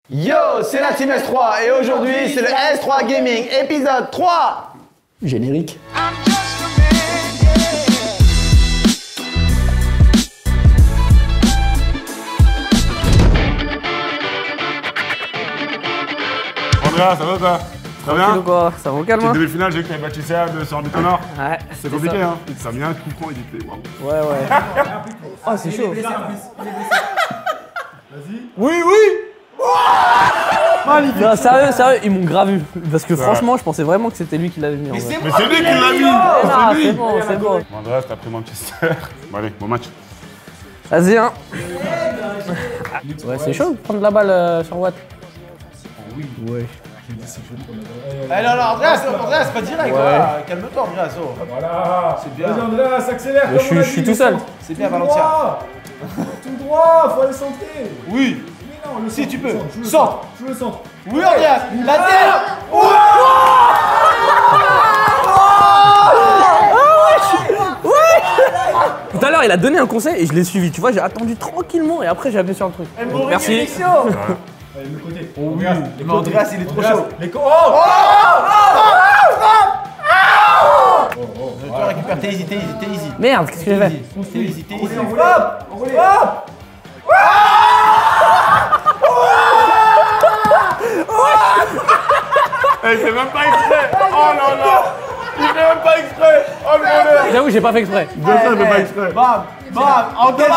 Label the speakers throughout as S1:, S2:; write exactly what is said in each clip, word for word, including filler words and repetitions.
S1: Yo, c'est la Team S trois et aujourd'hui c'est le S trois Gaming épisode trois. Générique.
S2: Andrea, ça va toi? Ça va bien?
S3: Quoi, ça va au calme?
S2: Petite demi-finale, j'ai vu que t'avais battu Seab sur Orbit Honor.
S3: Ouais.
S2: C'est compliqué, ça. Hein. Ça vient, coup franc, il était waouh.
S3: Ouais, ouais. Oh, c'est chaud.
S2: Vas-y.
S3: Oui, oui! Magnifique. Non, sérieux, sérieux, ils m'ont grave vu. Parce que franchement, je pensais vraiment que c'était lui qui l'avait mis.
S2: Mais c'est lui
S3: lui
S2: qui l'a mis!
S3: Ah,
S2: C'est
S3: c'est
S2: lui!
S3: bon, c'est bon.
S2: Bon, Andrea, t'as pris Manchester. Bon, allez, bon match.
S3: Vas-y, hein. Ouais, c'est chaud de prendre la balle euh, sur Watt.
S4: Oui.
S3: Ouais.
S1: Eh non, non, Andreas, Andreas, c'est pas direct, voilà. Calme-toi, Andreas. Oh.
S4: Voilà.
S1: C'est bien.
S4: Vas-y, Andrea, s'accélère.
S3: Je suis- je suis tout seul.
S1: C'est bien, Valentin.
S4: Tout droit, faut aller centrer.
S1: Oui.
S4: Mais non, le
S1: Si,
S4: centre,
S1: tu
S4: le
S1: peux.
S4: centre, je le
S1: Centre.
S4: centre. Je le centre.
S1: Oui, Andreas. La terre.
S3: Tout à l'heure, il a donné un conseil et je l'ai suivi. Tu vois, j'ai attendu tranquillement et après j'ai appuyé sur le truc. Merci.
S4: Allez, le côté. Oh oui.
S1: Mais Andreas, il est trop chaud.
S4: Les co- Oh.
S1: Tu récupères, t'es easy, t'es easy, t'es easy.
S3: Merde, qu'est-ce que j'ai fait?
S1: T'es easy, t'es easy.
S4: Hop. Hop.
S2: Eh, il fait même pas exprès! Oh non, non! Il fait même pas exprès! Oh le bonheur!
S3: J'avoue, j'ai pas fait exprès.
S2: Bien sûr, il fait pas exprès!
S1: Bam, bam, en quel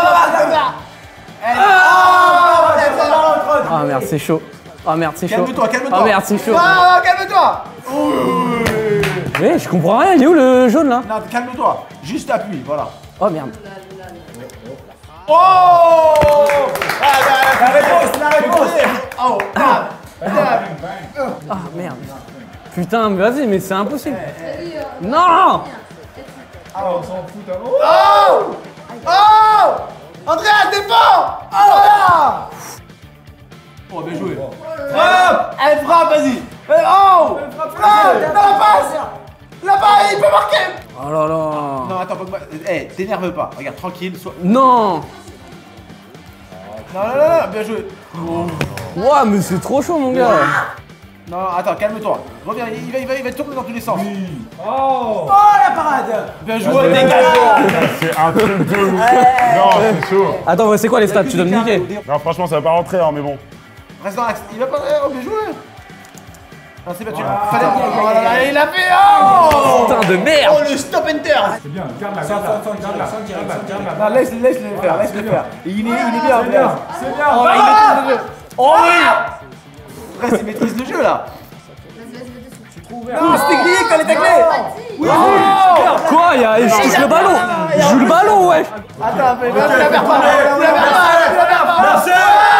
S3: Ah merde, c'est chaud. Ah merde, c'est chaud.
S1: Calme-toi, calme-toi.
S3: Ah merde, c'est chaud.
S1: Ah, calme-toi.
S3: Mais je comprends rien, il est où le jaune là?
S1: Non, calme-toi. Juste appuie, voilà.
S3: Oh merde.
S1: Oh! Ah, la réponse, la réponse. Oh, bam, bam.
S3: Ah merde. Putain, mais vas-y, mais c'est impossible. Non!
S4: Ah, on s'en fout. hein. Oh.
S1: Oh! Oh! Andreas, défends! Oh! Oh, bien joué. Frappe! Allez, frappe, vas-y. Oh! Frappe! Dans la passe! Là-bas, il peut marquer!
S3: Oh là là.
S1: Non, attends, Pogba. Eh, t'énerve pas. Regarde, tranquille, sois.
S3: Non!
S1: Non, non, non, non, bien joué.
S3: Ouah, mais c'est trop chaud, mon gars.
S1: Non, attends, calme-toi. Reviens, il va, il va, il va tourner dans tous les sens.
S4: Oh.
S1: Oh, la parade! Bien joué, dégage!
S2: C'est un truc de ouf! Non, c'est chaud!
S3: Attends, c'est quoi les stats? Tu dois me niquer.
S2: Non, franchement, ça va pas rentrer, hein, mais bon.
S1: Reste dans l'axe. Il va pas. Oh, bien joué! Non, c'est battu. Fallait. Oh là là, il a fait. Oh!
S3: Putain de merde!
S1: Oh, le stop enter!
S4: C'est bien. Garde la, garde la, garde la, garde la, garde la.
S1: Non, laisse, laisse le faire, laisse le faire. Il est, il est bien,
S4: C'est bien. C'est bien.
S1: Oh, il maîtrise le jeu. Oh oui! Reste, il maîtrise le jeu là. Non, c'était grillé quand elle est taclée. Oui,
S3: Quoi? Il y a... Je touche le ballon! Je joue le ballon, ouais!
S1: attends, mais tu la perds pas, tu la perds pas, tu la perds pas. Merci.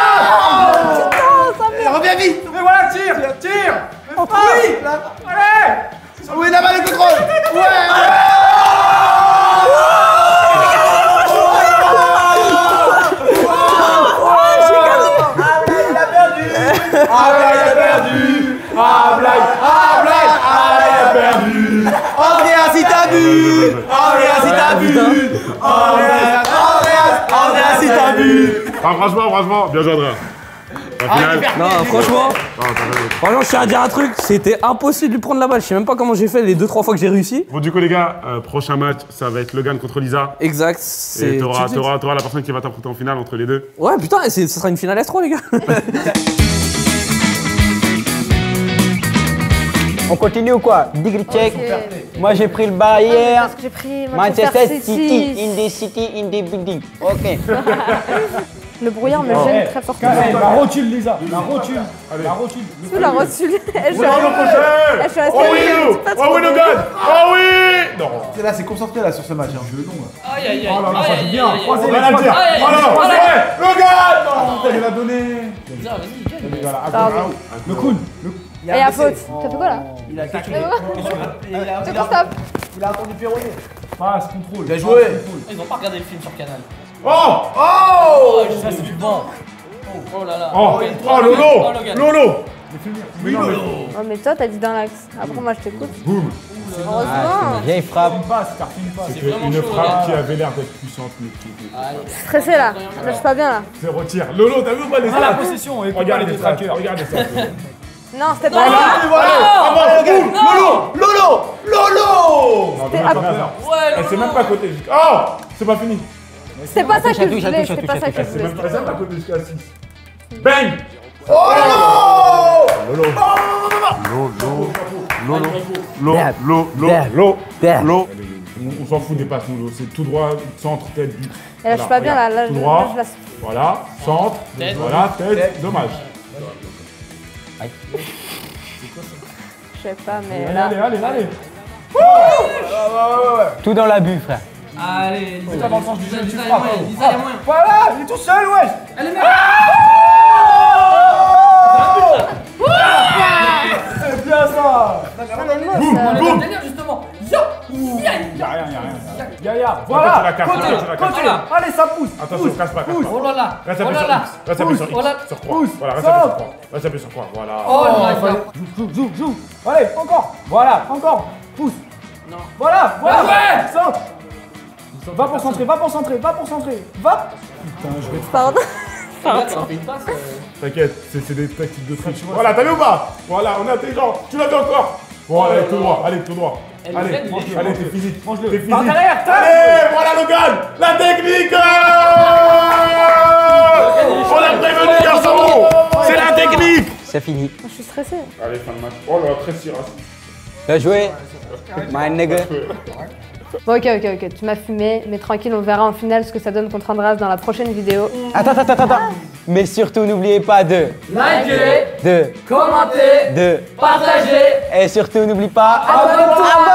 S1: Reviens vite.
S4: Mais voilà, tire, tire.
S1: Oui.
S4: Allez.
S1: Oui, là-bas le contrôle. Ouais. Il a perdu. Ah, il a perdu. Ah, blague. Ah, blague. Ah, il a perdu. Andreas, il t'a vu. Andreas, il t'a vu. Andreas, Andreas, Andreas, il t'a vu.
S2: Ah, franchement, franchement, bien joué, Andrea. La finale.
S3: Non, franchement,
S2: Non, t'as raison.
S3: franchement, je tiens à dire un truc, c'était impossible de lui prendre la balle. Je sais même pas comment j'ai fait les deux trois fois que j'ai réussi.
S2: Bon, du coup, les gars, euh, prochain match, ça va être Logan contre Lisa.
S3: Exact,
S2: Et
S3: c'est.
S2: t'auras,
S3: tout de suite.
S2: t'auras, t'auras la personne qui va t'affronter en finale entre les deux.
S3: Ouais, putain, et c'est- ce sera une finale S trois, les gars.
S5: On continue ou quoi? Degree check.
S6: Ok.
S5: Moi j'ai pris le Bayern.
S6: Parce que j'ai pris
S5: Manchester City. in the city, in the building. Ok.
S6: Le brouillard me gêne très fortement.
S4: La rotule, Lisa. La rotule. La rotule.
S6: Sous la rotule. Je suis
S2: Oh, le prochain!
S6: je suis restée.
S2: Oh oui, nous!
S6: pas
S2: Oh
S6: trop
S2: oui,
S6: bien.
S2: Logan! Oh oui! Non.
S1: C'est là, c'est concentré là sur ce match.
S3: Aïe, aïe, aïe.
S4: Oh là là, ça joue bien. Croisez
S2: On
S4: les
S2: va la dire.
S4: croisez.
S2: Voilà,
S3: voilà.
S2: ouais, Logan! Non.
S4: Il l'a donné. Voilà, à
S6: Pardon.
S4: gauche. Le coude. Le-
S6: Et à faute. T'as fait quoi là?
S1: Il a quelque
S6: Ah
S1: chose. Il a
S6: C'est pour stop.
S1: Il a entendu ferronner.
S4: Passe, contrôle.
S1: Bien joué.
S3: Ils ont pas regardé le film sur Canal.
S2: Oh!
S1: Oh!
S3: Ça, c'est du vent. Oh là là.
S2: Oh! Oh, Lolo! Lolo!
S4: Oui, non, mais.
S6: Oh, mais toi, t'as dit dans l'axe. Après, moi, je t'écoute.
S4: Boum.
S6: Heureusement.
S5: Vieille frappe.
S4: Une passe, carte une passe.
S2: C'était une frappe qui avait l'air d'être puissante, mais qui était.
S6: Je suis stressé là. Je lâche pas bien là.
S2: Zéro tir. Lolo, t'as vu ou pas les
S4: Ah, la
S2: stats?
S4: possession, et pas
S2: Regarde
S4: les
S2: les stats,
S4: trackers.
S2: regardez ça.
S6: Non, c'était pas
S1: Voilà,
S6: ça.
S1: voilà.
S2: Ah bon, boum.
S1: Lolo, Lolo, Lolo.
S2: Non,
S6: C'était
S2: dommage,
S6: à-
S2: dommage.
S3: Ouais,
S2: Elle c'est même pas à côté. Oh, c'est pas fini.
S6: C'était pas ça que je
S5: touche,
S6: voulais.
S5: touche,
S6: C'était
S5: touche,
S6: pas ça
S5: touche,
S6: que je
S2: C'est
S6: voulais.
S2: même pas ça, à côté jusqu'à six. Bang.
S1: Oh Lolo.
S2: Lolo, Lolo,
S5: Dab,
S2: Lolo,
S5: dab,
S2: Lolo,
S5: dab.
S2: Lolo. On s'en fout des passes, Lolo. C'est tout droit, centre, tête, but.
S6: Et là, je suis pas bien là.
S2: regarde.
S6: Là,
S2: Tout
S6: je là,
S2: droit.
S6: je la.
S2: Voilà, centre, voilà, tête, dommage.
S6: Je sais pas, mais
S4: Allez,
S6: là.
S4: allez, allez, allez.
S5: Tout dans l'abus, frère.
S3: Allez,
S4: Lisa, dans le sens du jeu, tu
S3: Lisa, il y a
S4: frappes.
S3: moyen, Lisa, il y a moyen.
S4: Voilà, il est tout seul, wesh.
S3: Allez, mec.
S4: C'est bien ça.
S3: On est délire justement. Yo.
S4: Y'a rien, y'a rien. Y'a rien.
S2: Attention,
S4: Voilà,
S2: la carte,
S4: côté,
S2: attention, la carte.
S4: côté. Allez, ça pousse.
S2: Attention, casse pas, casse pas.
S3: Oh là là.
S2: Reste
S3: Oh
S2: appuyé
S3: là
S2: sur
S3: là.
S2: X. Reste appuyé sur
S3: Oh là.
S2: X. Sur croix.
S4: Pousse.
S2: Voilà, reste appuyé sur
S4: Sors.
S2: croix. Reste appuyé sur croix, voilà.
S3: Oh là là.
S4: Joue, joue, joue. Allez, encore. Voilà, encore. Pousse.
S3: Non.
S4: Voilà, voilà.
S3: Ah ouais.
S4: Centre. Va pour centrer, va pour centrer, va pour centrer. Va. Putain, je vais te
S6: Pardon.
S3: Regarde, ça fait une passe. euh.
S2: T'inquiète, c'est c'est des tactiques de triche. Voilà, t'as vu ou pas? Voilà, on est intelligent. Tu l'as vu encore? Voilà, allez, tout droit, allez, tout droit.
S3: Elle
S2: Allez,
S3: est belle, il est
S2: allez, t'es physique.
S4: Mange-le.
S2: T'es physique.
S4: Par derrière, tac.
S2: Allez, voilà Logan. La technique. On l'a prévenu, garçon. C'est la technique.
S5: C'est fini.
S6: Je suis stressée.
S2: Allez, fin de match. Oh là, très si raciste.
S5: Bien joué. My nigga.
S6: Bon, ok, ok, ok. Tu m'as fumé, mais tranquille, on verra en finale ce que ça donne contre Andras dans la prochaine vidéo.
S5: Attends, attends, attends, attends. Mais surtout, n'oubliez pas de,
S3: Likez,
S5: de,
S3: commentez,
S5: de,
S3: partagez.
S5: et surtout, n'oublie pas.
S6: Abonne-toi.